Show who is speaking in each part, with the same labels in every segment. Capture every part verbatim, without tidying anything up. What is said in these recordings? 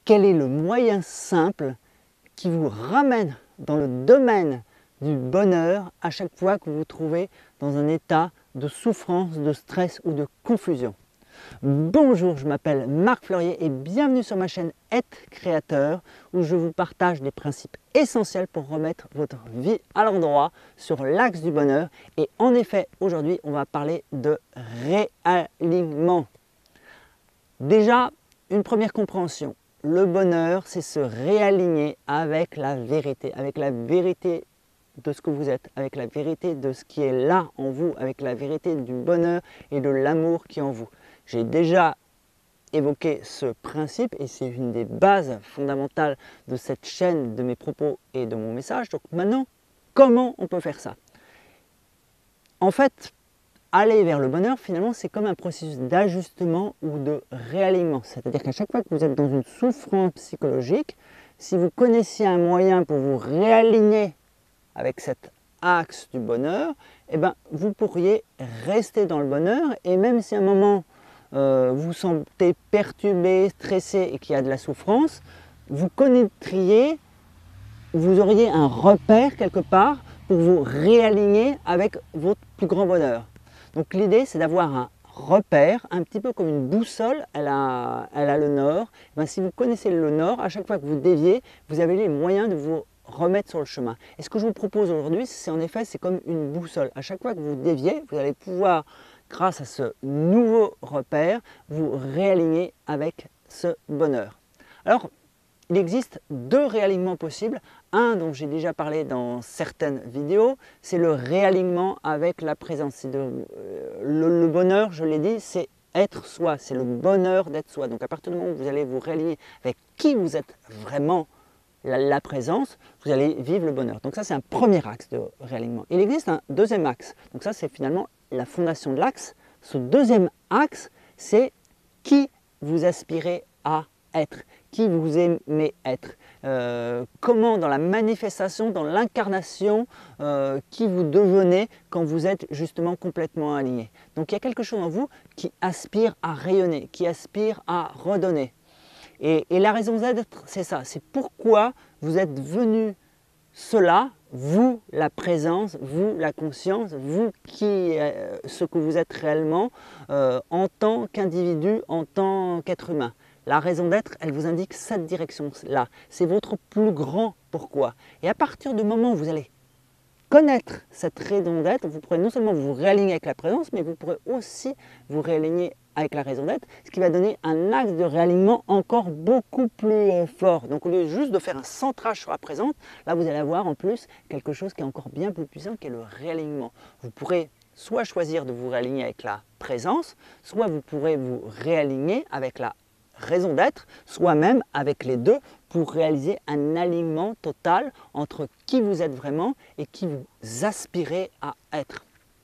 Speaker 1: quel est le moyen simple qui vous ramène dans le domaine du bonheur à chaque fois que vous vous trouvez dans un état de souffrance, de stress ou de confusion. Bonjour, je m'appelle Marc Fleurier et bienvenue sur ma chaîne Être Créateur où je vous partage des principes essentiels pour remettre votre vie à l'endroit sur l'axe du bonheur. Et en effet, aujourd'hui, on va parler de réalignement. Déjà, une première compréhension. Le bonheur, c'est se réaligner avec la vérité, avec la vérité de ce que vous êtes, avec la vérité de ce qui est là en vous, avec la vérité du bonheur et de l'amour qui est en vous. J'ai déjà évoqué ce principe et c'est une des bases fondamentales de cette chaîne, de mes propos et de mon message. Donc maintenant, comment on peut faire ça? En fait, aller vers le bonheur, finalement, c'est comme un processus d'ajustement ou de réalignement. C'est-à-dire qu'à chaque fois que vous êtes dans une souffrance psychologique, si vous connaissiez un moyen pour vous réaligner avec cet axe du bonheur, eh ben, vous pourriez rester dans le bonheur et même si à un moment euh, vous vous sentez perturbé, stressé et qu'il y a de la souffrance, vous connaîtriez, vous auriez un repère quelque part pour vous réaligner avec votre plus grand bonheur. Donc l'idée c'est d'avoir un repère, un petit peu comme une boussole, elle a, elle a le nord. Ben, si vous connaissez le nord, à chaque fois que vous déviez, vous avez les moyens de vous remettre sur le chemin. Et ce que je vous propose aujourd'hui, c'est en effet, c'est comme une boussole. À chaque fois que vous déviez, vous allez pouvoir, grâce à ce nouveau repère, vous réaligner avec ce bonheur. Alors, il existe deux réalignements possibles. Un dont j'ai déjà parlé dans certaines vidéos, c'est le réalignement avec la présence. De, euh, le, le bonheur, je l'ai dit, c'est être soi, c'est le bonheur d'être soi. Donc à partir du moment où vous allez vous réaligner avec qui vous êtes vraiment, la, la présence, vous allez vivre le bonheur. Donc ça c'est un premier axe de réalignement. Il existe un deuxième axe. Donc ça c'est finalement la fondation de l'axe. Ce deuxième axe, c'est qui vous aspirez à être, qui vous aimez être, euh, comment dans la manifestation, dans l'incarnation, euh, qui vous devenez quand vous êtes justement complètement aligné. Donc il y a quelque chose en vous qui aspire à rayonner, qui aspire à redonner. Et, et la raison d'être, c'est ça, c'est pourquoi vous êtes venu cela, vous, la présence, vous, la conscience, vous, qui, euh, ce que vous êtes réellement euh, en tant qu'individu, en tant qu'être humain. La raison d'être, elle vous indique cette direction-là. C'est votre plus grand pourquoi. Et à partir du moment où vous allez connaître cette raison d'être, vous pourrez non seulement vous réaligner avec la présence, mais vous pourrez aussi vous réaligner avec la raison d'être, ce qui va donner un axe de réalignement encore beaucoup plus fort. Donc au lieu juste de faire un centrage sur la présence, là vous allez avoir en plus quelque chose qui est encore bien plus puissant, qui est le réalignement. Vous pourrez soit choisir de vous réaligner avec la présence, soit vous pourrez vous réaligner avec la raison d'être, soit même avec les deux pour réaliser un alignement total entre qui vous êtes vraiment et qui vous aspirez à être.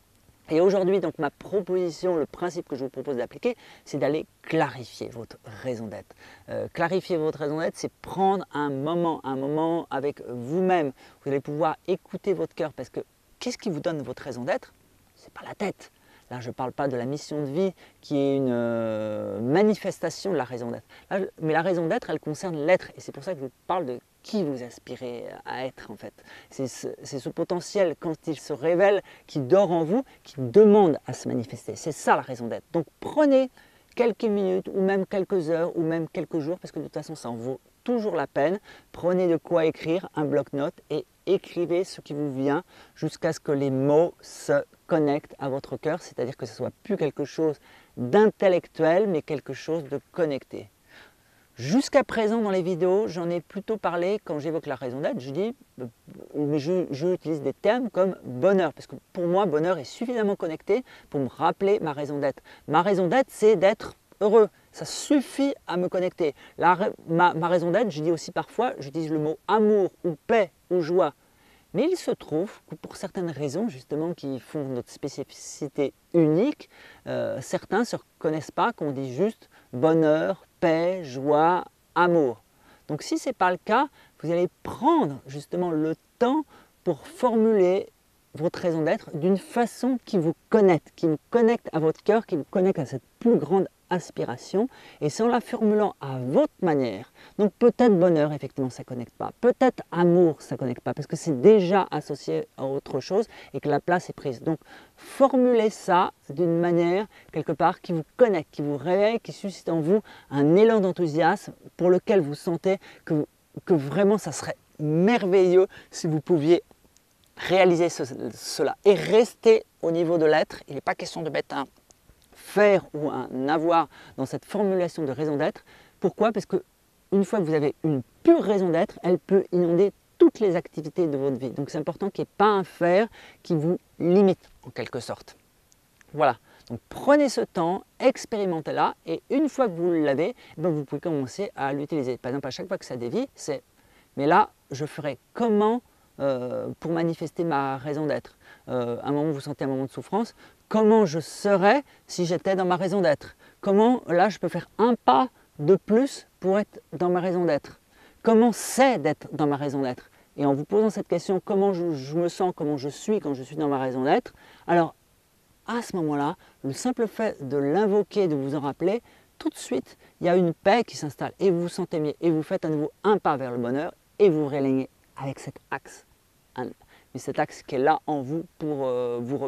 Speaker 1: Et aujourd'hui, donc ma proposition, le principe que je vous propose d'appliquer, c'est d'aller clarifier votre raison d'être. Euh, clarifier votre raison d'être, c'est prendre un moment, un moment avec vous-même. Vous allez pouvoir écouter votre cœur parce que qu'est-ce qui vous donne votre raison d'être? C'est pas la tête. Là, je ne parle pas de la mission de vie qui est une euh, manifestation de la raison d'être. Mais la raison d'être, elle concerne l'être. Et c'est pour ça que je vous parle de qui vous aspirez à être en fait. C'est ce, ce potentiel, quand il se révèle, qui dort en vous, qui demande à se manifester. C'est ça la raison d'être. Donc prenez quelques minutes, ou même quelques heures, ou même quelques jours, parce que de toute façon, ça en vaut toujours la peine. Prenez de quoi écrire, un bloc-notes, et écrivez ce qui vous vient jusqu'à ce que les mots se connectent à votre cœur, c'est-à-dire que ce ne soit plus quelque chose d'intellectuel, mais quelque chose de connecté. Jusqu'à présent, dans les vidéos, j'en ai plutôt parlé quand j'évoque la raison d'être. Je dis, mais je, je utilise des termes comme bonheur, parce que pour moi, bonheur est suffisamment connecté pour me rappeler ma raison d'être. Ma raison d'être, c'est d'être heureux. Ça suffit à me connecter. La, ma, ma raison d'être, je dis aussi parfois, j'utilise le mot amour ou paix ou joie. Mais il se trouve que pour certaines raisons, justement, qui font notre spécificité unique, euh, certains ne se reconnaissent pas qu'on dit juste bonheur, paix, joie, amour. Donc si ce n'est pas le cas, vous allez prendre justement le temps pour formuler votre raison d'être d'une façon qui vous connecte, qui vous connecte à votre cœur, qui vous connecte à cette plus grande aspiration, et c'est en la formulant à votre manière. Donc peut-être bonheur, effectivement, ça ne connecte pas. Peut-être amour, ça ne connecte pas, parce que c'est déjà associé à autre chose et que la place est prise. Donc formulez ça d'une manière, quelque part, qui vous connecte, qui vous réveille, qui suscite en vous un élan d'enthousiasme pour lequel vous sentez que, vous, que vraiment ça serait merveilleux si vous pouviez réaliser ce, cela et rester au niveau de l'être. Il n'est pas question de mettre un faire ou un avoir dans cette formulation de raison d'être. Pourquoi? Parce que une fois que vous avez une pure raison d'être, elle peut inonder toutes les activités de votre vie. Donc c'est important qu'il n'y ait pas un faire qui vous limite en quelque sorte. Voilà, donc prenez ce temps, expérimentez-la et une fois que vous l'avez, ben vous pouvez commencer à l'utiliser. Par exemple, à chaque fois que ça dévie, c'est « mais là, je ferai comment euh, pour manifester ma raison d'être euh, ?» À un moment, vous sentez un moment de souffrance, comment je serais si j'étais dans ma raison d'être? Comment, là, je peux faire un pas de plus pour être dans ma raison d'être? Comment c'est d'être dans ma raison d'être? Et en vous posant cette question, comment je, je me sens, comment je suis quand je suis dans ma raison d'être, alors à ce moment-là, le simple fait de l'invoquer, de vous en rappeler, tout de suite, il y a une paix qui s'installe et vous vous sentez mieux et vous faites à nouveau un pas vers le bonheur et vous vous réalignez avec cet axe. Mais cet axe qui est là en vous pour, euh, vous,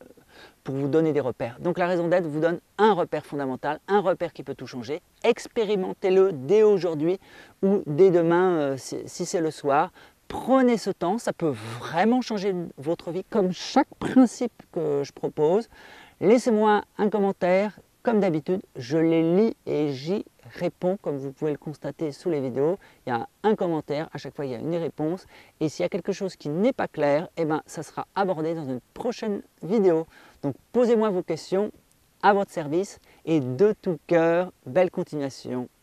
Speaker 1: pour vous donner des repères. Donc la raison d'être vous donne un repère fondamental, un repère qui peut tout changer. Expérimentez-le dès aujourd'hui ou dès demain euh, si, si c'est le soir. Prenez ce temps, ça peut vraiment changer votre vie comme chaque principe que je propose. Laissez-moi un commentaire, comme d'habitude, je les lis et j'y réponds comme vous pouvez le constater sous les vidéos. Il y a un commentaire, à chaque fois il y a une réponse et s'il y a quelque chose qui n'est pas clair, eh ben, ça sera abordé dans une prochaine vidéo. Donc posez-moi vos questions, à votre service et de tout cœur, belle continuation.